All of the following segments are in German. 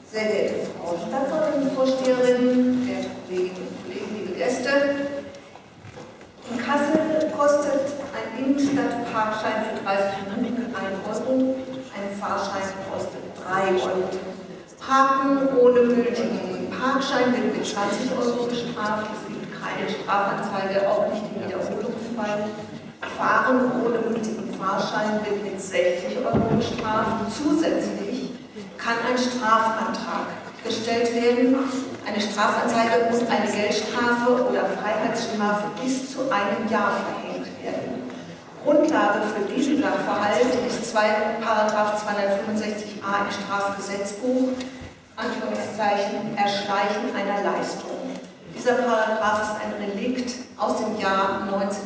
Sehr geehrte Frau Stadtverwaltungsvorsteherin, werte Kolleginnen und Kollegen, liebe Gäste. In Kassel kostet ein Innenstadtparkschein für 30 Minuten 1 Euro, ein Fahrschein kostet 3 Euro. Parken ohne gültigen Parkschein wird mit 20 Euro bestraft, es gibt keine Strafanzeige, auch nicht im Wiederholungsfall. Fahren ohne gültigen Fahrschein wird mit 60 Euro bestraft. Zusätzlich kann ein Strafantrag gestellt werden, eine Strafanzeige und eine Geldstrafe oder Freiheitsstrafe bis zu einem Jahr verhängt werden. Grundlage für diesen Sachverhalt ist § 265a im Strafgesetzbuch, Anführungszeichen, Erschleichen einer Leistung. Dieser Paragraph ist ein Relikt aus dem Jahr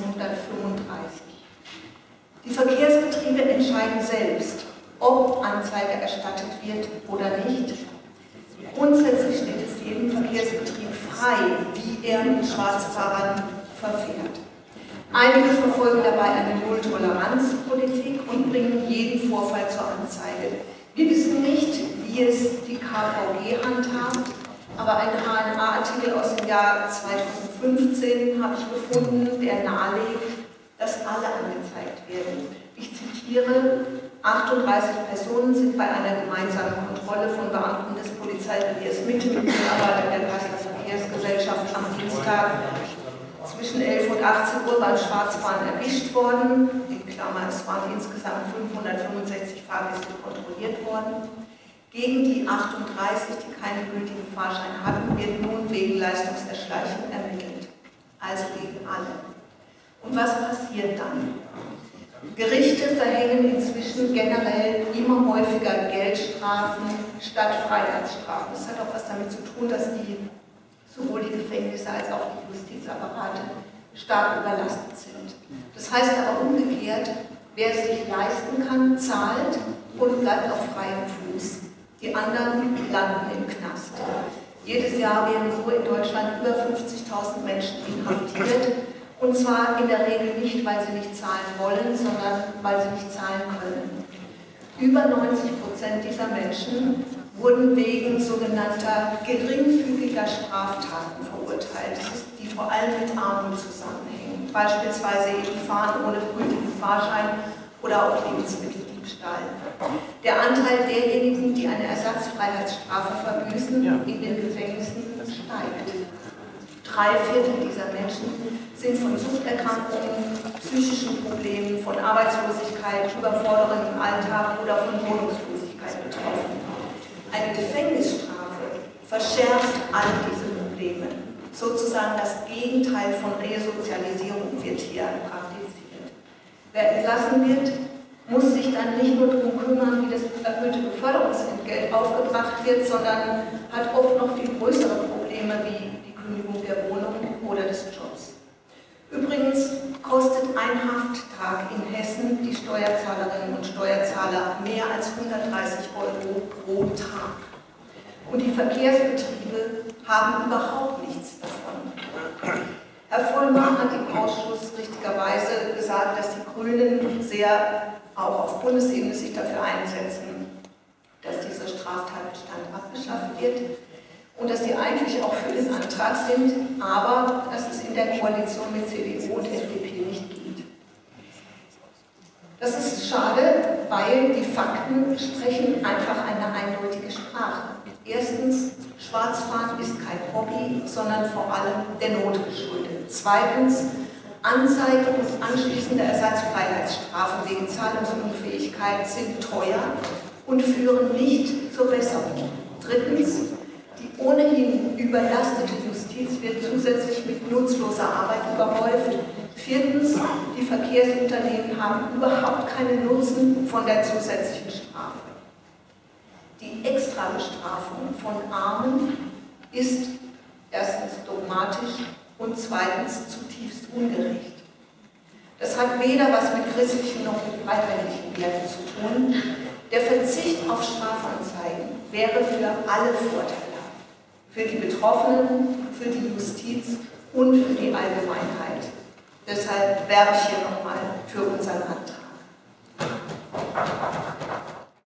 1935. Die Verkehrsbetriebe entscheiden selbst, ob Anzeige erstattet wird oder nicht. Grundsätzlich steht es jedem Verkehrsbetrieb frei, wie er mit Schwarzfahrern verfährt. Einige verfolgen dabei eine Null-Toleranz-Politik und bringen jeden Vorfall zur Anzeige. Wir wissen nicht, wie es die KVG handhabt, aber ein HNA-Artikel aus dem Jahr 2015 habe ich gefunden, der nahelegt, dass alle angezeigt werden. Ich zitiere: 38 Personen sind bei einer gemeinsamen Kontrolle von Beamten des Polizeireviers Mitte mit Mitarbeitern der Kasseler Verkehrsgesellschaft am Dienstag zwischen 11 und 18 Uhr beim Schwarzfahren erwischt worden. In Klammer, es waren insgesamt 565 Fahrgäste kontrolliert worden. Gegen die 38, die keinen gültigen Fahrschein hatten, wird nun wegen Leistungserschleichung ermittelt. Also gegen alle. Und was passiert dann? Gerichte verhängen inzwischen generell immer häufiger Geldstrafen statt Freiheitsstrafen. Das hat auch was damit zu tun, dass sowohl die Gefängnisse als auch die Justizapparate stark überlastet sind. Das heißt aber umgekehrt, wer es sich leisten kann, zahlt und bleibt auf freiem Fuß. Die anderen landen im Knast. Jedes Jahr werden so in Deutschland über 50.000 Menschen inhaftiert. Und zwar in der Regel nicht, weil sie nicht zahlen wollen, sondern weil sie nicht zahlen können. Über 90% dieser Menschen wurden wegen sogenannter geringfügiger Straftaten verurteilt, die vor allem mit Armut zusammenhängen. Beispielsweise eben Fahren ohne gültigen Fahrschein oder auch Lebensmitteldiebstahl. Der Anteil derjenigen, die eine Ersatzfreiheitsstrafe verbüßen, in den Gefängnissen steigt. 3/4 dieser Menschen sind von Suchterkrankungen, psychischen Problemen, von Arbeitslosigkeit, Überforderung im Alltag oder von Wohnungslosigkeit betroffen. Eine Gefängnisstrafe verschärft all diese Probleme. Sozusagen das Gegenteil von Resozialisierung wird hier praktiziert. Wer entlassen wird, muss sich dann nicht nur darum kümmern, wie das erhöhte Beförderungsentgelt aufgebracht wird, sondern hat oft noch viel größere Probleme wie die Kündigung der Wohnung oder des Jobs. Übrigens kostet ein Hafttag in Hessen die Steuerzahlerinnen und Steuerzahler mehr als 130 Euro pro Tag. Und die Verkehrsbetriebe haben überhaupt nichts davon. Herr Vollmer hat im Ausschuss richtigerweise gesagt, dass die Grünen sehr auch auf Bundesebene sich dafür einsetzen, dass dieser Straftatbestand abgeschafft wird. Und dass die eigentlich auch für den Antrag sind, aber dass es in der Koalition mit CDU und FDP nicht geht. Das ist schade, weil die Fakten sprechen einfach eine eindeutige Sprache. Erstens, Schwarzfahren ist kein Hobby, sondern vor allem der Not geschuldet. Zweitens, Anzeige und anschließende Ersatzfreiheitsstrafen wegen Zahlungsunfähigkeit sind teuer und führen nicht zur Besserung. Drittens, die ohnehin überlastete Justiz wird zusätzlich mit nutzloser Arbeit überhäuft. Viertens, die Verkehrsunternehmen haben überhaupt keinen Nutzen von der zusätzlichen Strafe. Die Extrabestrafung von Armen ist erstens dogmatisch und zweitens zutiefst ungerecht. Das hat weder was mit christlichen noch mit freiheitlichen Werten zu tun. Der Verzicht auf Strafanzeigen wäre für alle vorteilhaft. Für die Betroffenen, für die Justiz und für die Allgemeinheit. Deshalb werbe ich hier nochmal für unseren Antrag.